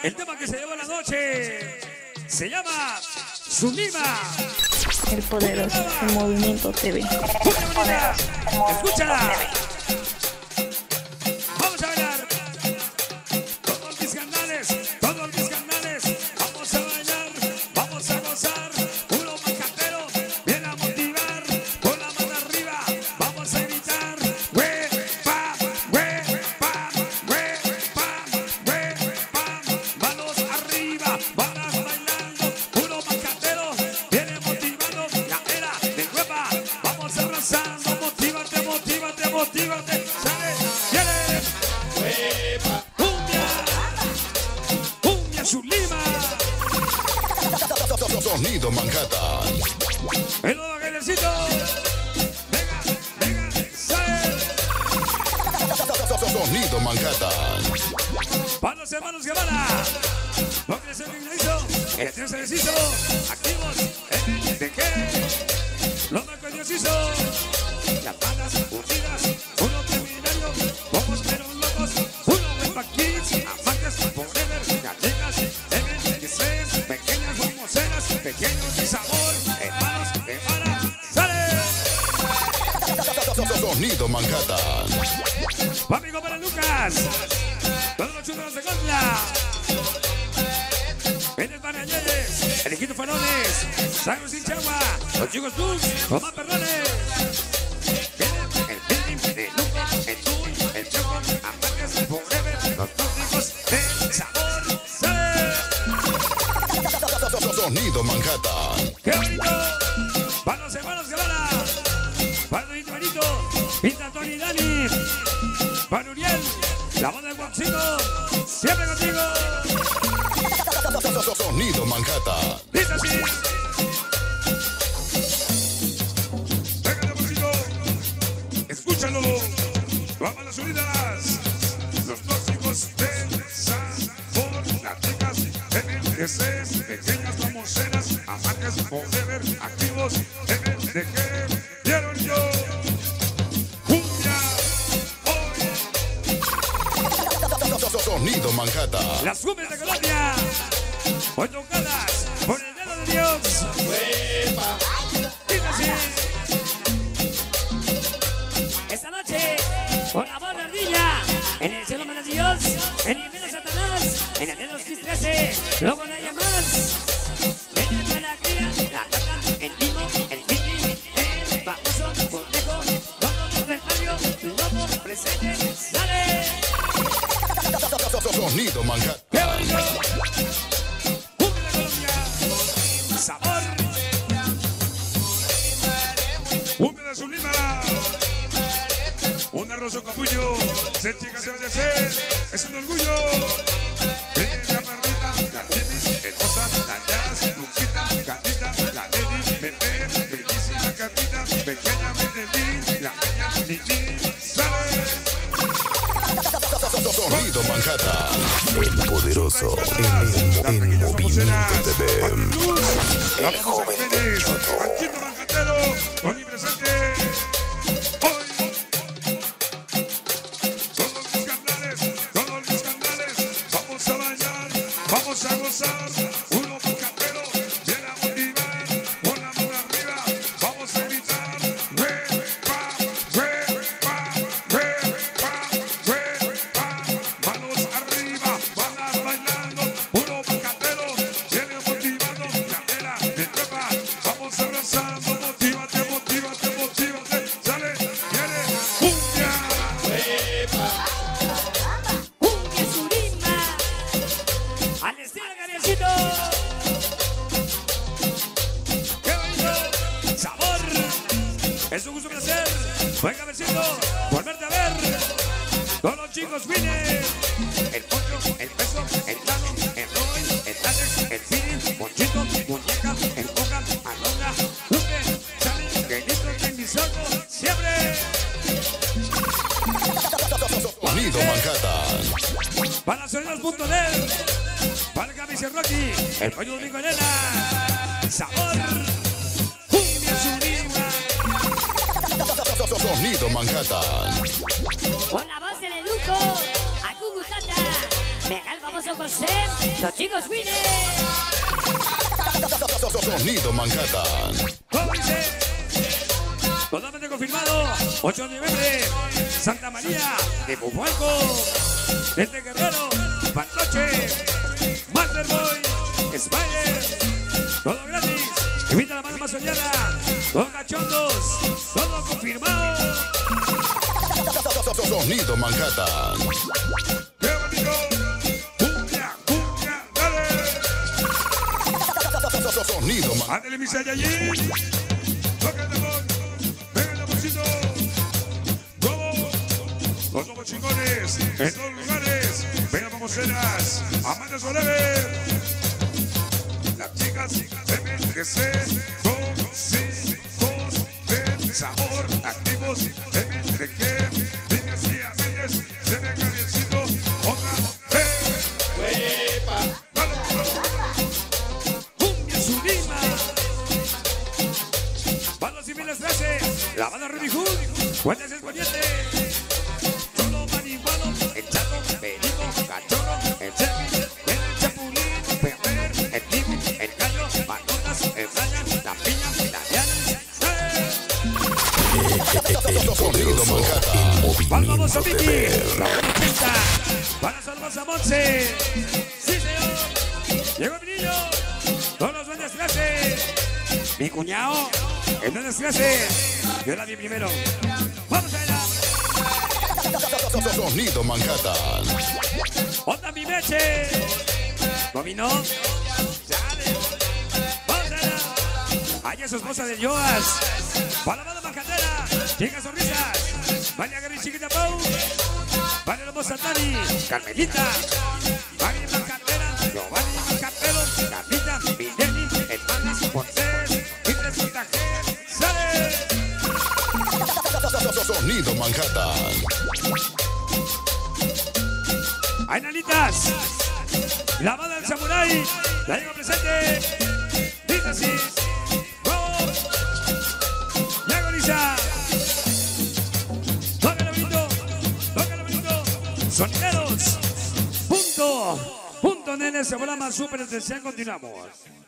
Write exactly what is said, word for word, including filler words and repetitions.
El tema que se llevó la noche se llama Zulima. El poderoso, el movimiento T V. Escúchala. Vamos a bailar. Todos mis canales, todos mis canales. Vamos a bailar, vamos a gozar. Uno macatero viene a motivar. Con la mano arriba, vamos a gritar. We, pa, we, pa, we, pa, we, pa. Manos arriba, varas bailando. Uno macatero viene motivando. La era de hueva, vamos abrazando. Motívate, motívate, motívate. Sale, viene. Cumbia, cumbia Zulima. Sonido Manhattan. El nuevo bailecito. Venga, venga, sale. Sonido Manhattan. Para los hermanos Guevara. No quiere ser ignorito. El Dios se les hizo. Activos. M D G. Lo que Dios hizo. Las bandas unidas. Uno criminario. Pocos pero locos. Uno Wemba Kids. Amantes forever. Gallegas. M D G. Pequeñas hermoseras. Pequeños de sabor. Hermanos Guevara. ¡Sale! Sonido Manhattan. Amigo para Lucas. Todos los chulos de Gondla. En el Banayelles. El Ejido Farones. Sagro Sin Chagua. Los chicos Plus. Omar Perrones. El Pilim. El Luco. El Tuy. El Choco. Amantes forever. Los tóxicos de sabor. ¡Sale! Sonido Manhattan. ¡Qué bonito! Para los hermanos Guevara. Para Luis Benito. Pinta Tony y Dani. Para Uriel. La banda de Guaxico. Siempre contigo. Sonido Manhattan. Dice así. Venga, Guaxico. Escúchalo. Vamos a las unidas. Los tóxicos de sabor. Las chicas M D G. Pequeñas famoseras. Amantes forever. Activos. M D G. Vieron yo. Cumbia. Hoy. Sonido Manhattan. Las cumbias de Colombia. Hoy tocadas por el dedo de Dios. Dice así. Esta noche, por la voz de Ardilla, en el cielo de Dios, en el infierno Satanás, en el dedo de los trece, luego no haya más. En el Malacría, la Tata, el Limo, el Mini, el Baboso, Cortejo, todo el Mario, Lobo, presente, sale. Sonido Manhattan. ¡Qué bonito! ¡Cumbia de Colombia! ¡Sabor! ¡Cumbia de Zulima! Un arroz con capullo. Ser chica se debe ser. Es un orgullo. Ven la parrita, la tienes, hermosa, la jazz, Luquita, Gatita, la Lady, bebé, bellísima Gatita, pequeña Medellín, la peña Nini, sale. Sonido Manhattan. El poderoso en, en, en movimiento T V. El joven Anchito Manhatero, omnipresente. Hoy, todos mis canales, todos mis canales, vamos a bailar, vamos a gozar. Uno manhatero, viene a motivar, con la mano arriba, vamos a gritar. We, pa, we, pa, we, pa, we, pa. Manos arriba, bandas bailando. Uno manhatero, viene motivando. La era de nueva, vamos abrazando. Motívate, motívate, motívate. Sale, viene cumbia. Cumbia Zulima. Al estilo de Gabrielcito. ¡Qué bonito! ¡Sabor! Es un gusto, placer. Venga, Gabrielcito, volverte a ver. Todos los chicos vienen. El pollo, el peso, el plano, el roy, el Alex, el Fini, Monchito, Muñeca, el Boca, Alona, Lupe, Chale, Benito, Bendizoco, siempre. Sonido Manhattan. Para sonidos punto net. Para Gaby Rocky, el pollo Domingo Elena. Sabor. Cumbia Zulima. Sonido Manhattan. Con la voz del Educo, a Cucutata, me calvo Vamos a conocer los chicos Winner. Sonido Manhattan. ¿Cómo dice? Totalmente confirmado. ocho de noviembre. Santa María de Bubualco. Desde Guerrero. Pantoche. Masterboy. Spider. Todo gratis. Invita a la mano más soñada. Todos cachondos. Todo confirmado. Sonido Manhattan. ¡Qué bonito! ¡Cumbia, cumbia, dale! Sonido Manhattan. ¡Ándale, mi Saiyajin! ¡Toca el demon! ¡Venga el demoncito! ¡Vamos! Los nuevos chingones en todos lugares. Venga, mamoceras. Amanda Soler. Las chicas deben que ser tóxicos del sabor. Activos deben de que se ve calientito, otra vez. Cumbia Surima. Van los civiles trece. La banda Rudy Hood. Cuentas exponiente. Solo marihuano. El chato, perico, cachorro, el servi, el chapulín, perder, el tibi, el gallo, manotas, el raya, la piña, la diana. Sonido Manhattan. Vamos a Vicky, la ochenta, para salvar a Monse. Sí, señor. Llegó mi niño. Todos los duendes clase. Mi cuñado, el duendes clase. Yo la vi primero. Vamos allá. Sonido Manhattan. Onda mi meche. Dominó. Sale. Vamos allá. Allá su esposa de Joas. Para la banda majatera. Chicas sonrisas. María Gary Chiquita Pau. Vale Lomo Santani. Carmelita. María Majatera. Giovanni Majatero. Carlita. Videni. Hermanas. Porces. Mitres Montajer. ¡Sale! Sonido Manhattan. ¡Ay, nanitas! La banda del Samurai. La llevo presente. Dice así. ¡Vamos! ¡Ya agoniza! ¡Tócalo bonito! ¡Tócalo bonito! ¡Sonideros! Punto. Punto, nenes. Se volama súper especial. Continuamos.